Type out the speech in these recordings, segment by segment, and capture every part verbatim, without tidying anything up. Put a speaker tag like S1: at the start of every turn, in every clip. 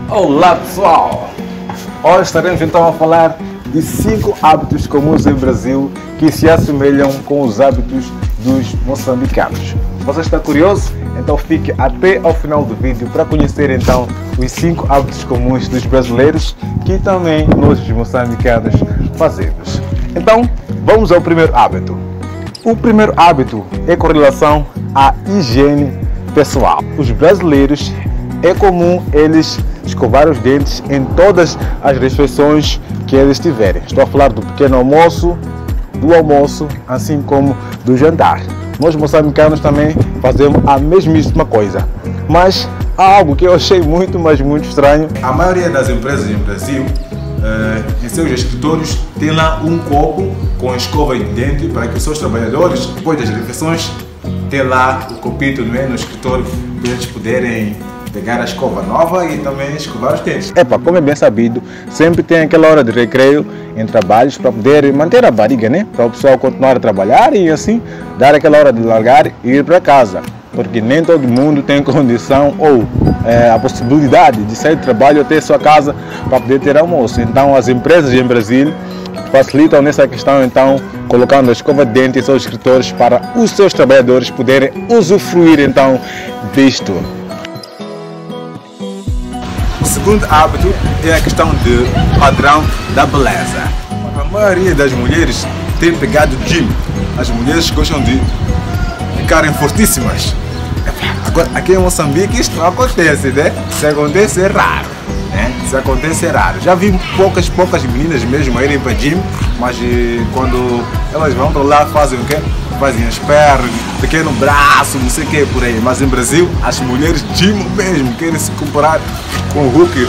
S1: Olá pessoal! Hoje estaremos então a falar de cinco hábitos comuns em Brasil que se assemelham com os hábitos dos moçambicanos. Você está curioso? Então fique até ao final do vídeo para conhecer então os cinco hábitos comuns dos brasileiros que também nós os moçambicanos fazemos. Então vamos ao primeiro hábito. O primeiro hábito é com relação à higiene pessoal. Os brasileiros é comum eles escovar os dentes em todas as refeições que eles tiverem. Estou a falar do pequeno almoço, do almoço, assim como do jantar. Nós moçambicanos também fazemos a mesmíssima coisa. Mas há algo que eu achei muito, mas muito estranho.
S2: A maioria das empresas no Brasil, uh, em seus escritórios, tem lá um copo com escova de dente para que os seus trabalhadores, depois das refeições, tenham lá o copito, não é, no escritório para eles poderem pegar a escova nova e também escovar os dentes.
S1: Epa, como é bem sabido, sempre tem aquela hora de recreio em trabalhos para poder manter a barriga, né? Para o pessoal continuar a trabalhar e assim dar aquela hora de largar e ir para casa. Porque nem todo mundo tem condição ou é, a possibilidade de sair do trabalho até a sua casa para poder ter almoço. Então as empresas em Brasil facilitam nessa questão, então, colocando a escova de dente em seus escritórios para os seus trabalhadores poderem usufruir então disto.
S2: O segundo hábito é a questão do padrão da beleza. A maioria das mulheres tem pegado gym. As mulheres gostam de ficarem fortíssimas. Agora, aqui em Moçambique isto não acontece, né? Se acontece é raro, né? Se acontece é raro. Já vi poucas, poucas meninas mesmo a irem para gym, mas quando elas vão para lá fazem o quê? Fazem as pernas, pequeno braço, não sei o que por aí. Mas em Brasil, as mulheres gym mesmo, querem se comparar com o Hulk.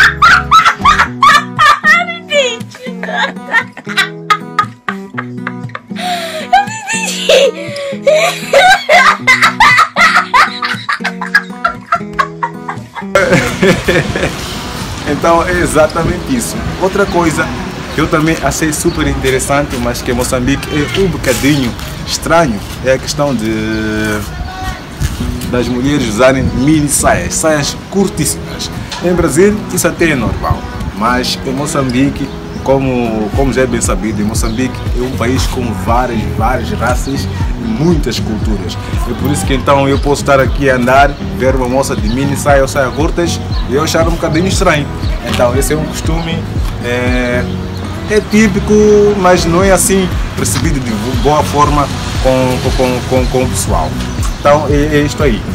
S2: Então é exatamente isso. Outra coisa que eu também achei super interessante, mas que em Moçambique é um bocadinho estranho, é a questão de das mulheres usarem mini saias, saias curtíssimas. Em Brasil isso até é normal, mas em Moçambique, como, como já é bem sabido, em Moçambique é um país com várias, várias raças e muitas culturas. É por isso que então eu posso estar aqui a andar, ver uma moça de mini saia ou saia curtas e eu achar um bocadinho estranho. Então esse é um costume, é, é típico, mas não é assim percebido de boa forma com, com, com, com o pessoal. Então é, é isto aí.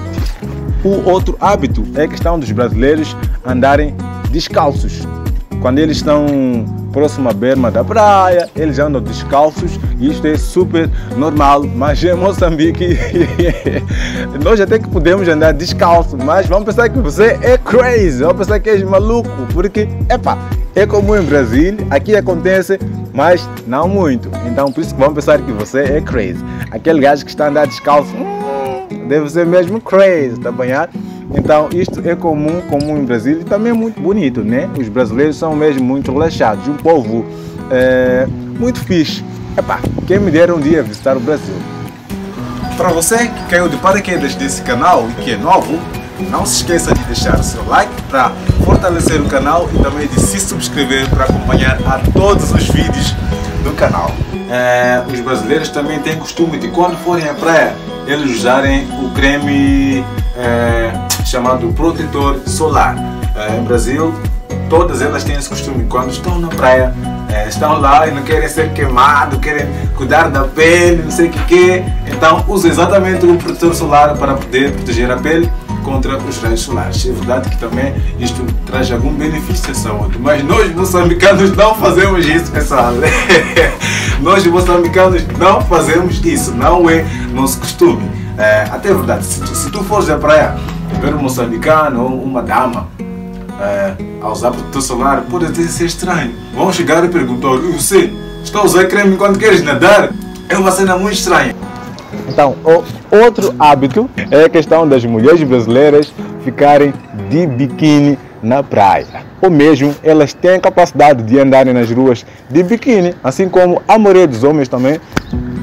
S1: O outro hábito é a questão dos brasileiros andarem descalços. Quando eles estão próximo à berma da praia, eles andam descalços e isto é super normal, mas em Moçambique nós até que podemos andar descalço, mas vamos pensar que você é crazy, vamos pensar que és maluco, porque epa, é comum em Brasil, aqui acontece, mas não muito, então por isso que vamos pensar que você é crazy. Aquele gajo que está a andar descalço, hum, deve ser mesmo crazy, tá banhado? Então isto é comum, comum em Brasil e também é muito bonito, né? Os brasileiros são mesmo muito relaxados, um povo é, muito fixe. Epá, quem me dera um dia visitar o Brasil.
S2: Para você que caiu de paraquedas desse canal e que é novo, não se esqueça de deixar o seu like para fortalecer o canal e também de se subscrever para acompanhar a todos os vídeos do canal. É, os brasileiros também têm costume de quando forem à praia, eles usarem o creme é, chamado protetor solar. É, em Brasil, todas elas têm esse costume, quando estão na praia, é, estão lá e não querem ser queimados, querem cuidar da pele, não sei o que que, então usam exatamente o protetor solar para poder proteger a pele contra os raios solares. É verdade que também isto traz algum benefício à saúde, mas nós moçambicanos não fazemos isso, pessoal. Nós moçambicanos não fazemos isso, não é nosso costume. É, até é verdade, se tu, se tu fores à praia ver um moçambicano ou uma dama é, a usar protetor solar, pode até ser estranho. Vão chegar e perguntar: e você está a usar creme quando queres nadar? É uma cena muito estranha.
S1: Então, o outro hábito é a questão das mulheres brasileiras ficarem de biquíni na praia. Ou mesmo elas têm a capacidade de andarem nas ruas de biquíni, assim como a maioria dos homens também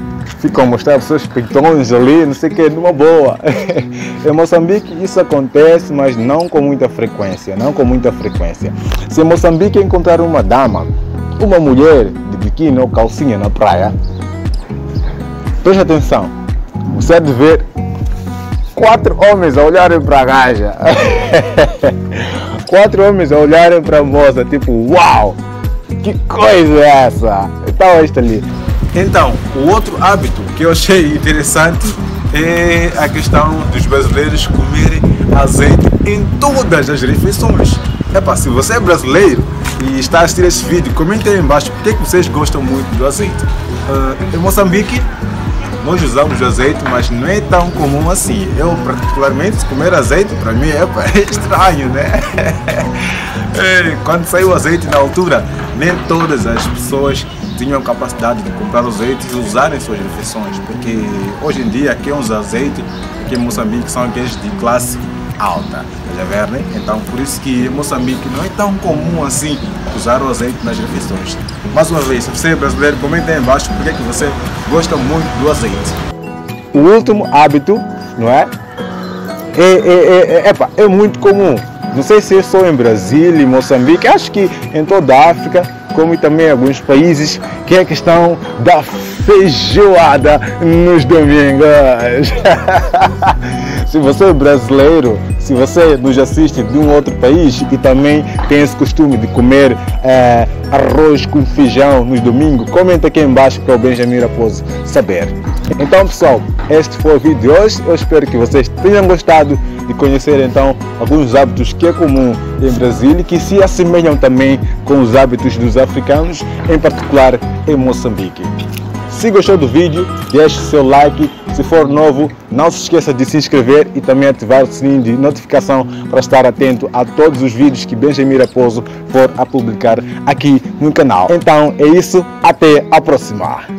S1: ficam a mostrar os seus pintões ali, não sei o que, numa boa. Em Moçambique isso acontece, mas não com muita frequência, não com muita frequência. Se em Moçambique encontrar uma dama, uma mulher de biquíni ou calcinha na praia, preste atenção, você há de ver quatro homens a olharem para a gaja. Quatro homens a olharem para a moça, tipo, uau, que coisa é essa? Então, esta ali.
S2: Então, o outro hábito que eu achei interessante é a questão dos brasileiros comerem azeite em todas as refeições. Epa, se você é brasileiro e está a assistir esse vídeo, comente aí embaixo porque que vocês gostam muito do azeite. Uh, em Moçambique, nós usamos azeite, mas não é tão comum assim. Eu, particularmente, comer azeite, para mim é, é estranho, né? Quando saiu o azeite na altura, nem todas as pessoas tinham capacidade de comprar azeite e usar em suas refeições, porque hoje em dia aqui uns azeites aqui em Moçambique são aqueles de classe alta, tá ver, né? Então por isso que em Moçambique não é tão comum assim usar o azeite nas refeições. Mais uma vez, se você é brasileiro, comenta aí embaixo porque é que você gosta muito do azeite.
S1: O último hábito, não é? É, é, é, é, é muito comum. Não sei se é só em Brasília e Moçambique, acho que em toda a África, como também em alguns países, que é a questão da feijoada nos domingos. Se você é brasileiro, se você nos assiste de um outro país e também tem esse costume de comer é, arroz com feijão nos domingos, comenta aqui embaixo para o Benjamin Raposo saber. Então pessoal, este foi o vídeo de hoje. Eu espero que vocês tenham gostado de conhecer então alguns hábitos que é comum em Brasília e que se assemelham também com os hábitos dos africanos, em particular em Moçambique. Se gostou do vídeo, deixe seu like. Se for novo, não se esqueça de se inscrever e também ativar o sininho de notificação para estar atento a todos os vídeos que Benjamin Raposo for a publicar aqui no canal. Então é isso, até a próxima!